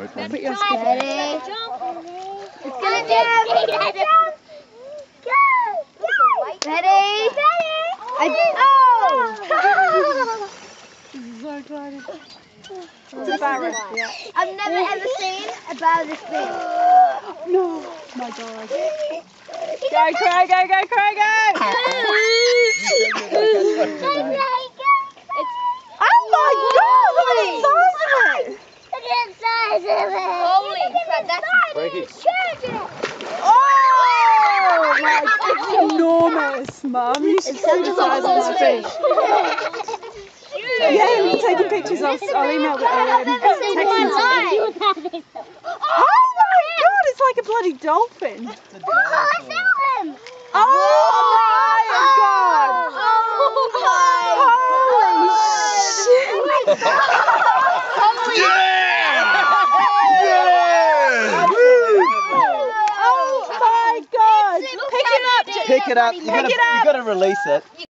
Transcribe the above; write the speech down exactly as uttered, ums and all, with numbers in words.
Wait, Put wait. your skin. Ready? It's gonna jump. Ready? I, oh! This is so exciting. This It's a barra. is Yeah. I've never ever seen a barra this big. No. My God. Go, Craig, go, go, Craig, go! Oh my God! Look at the size of it! Look at the size of it! Holy crap, that's Break it. huge! Oh my! It's enormous, Mum. You should see the size of this fish. Yeah, we're taking pictures. I'll, I'll email the um, text them to you. Oh my God! It's like a bloody dolphin. Oh my God! Holy shit! Oh my God! Pick it up, Pick it up. You gotta, Pick it up. you gotta release it.